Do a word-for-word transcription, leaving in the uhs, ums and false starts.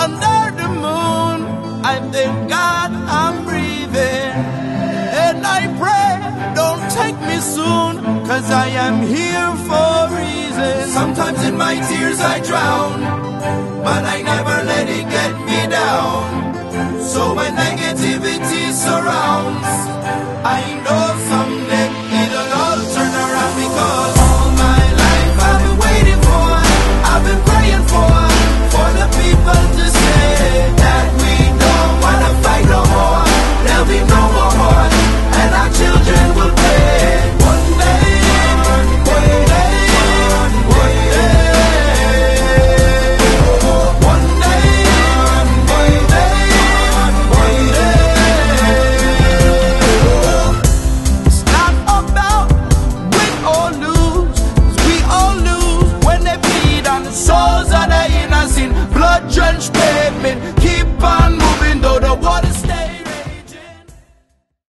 under the moon. I thank God I'm breathing, and I pray don't take me soon, 'cause I am here for a reason. Sometimes in my tears I drown, but I never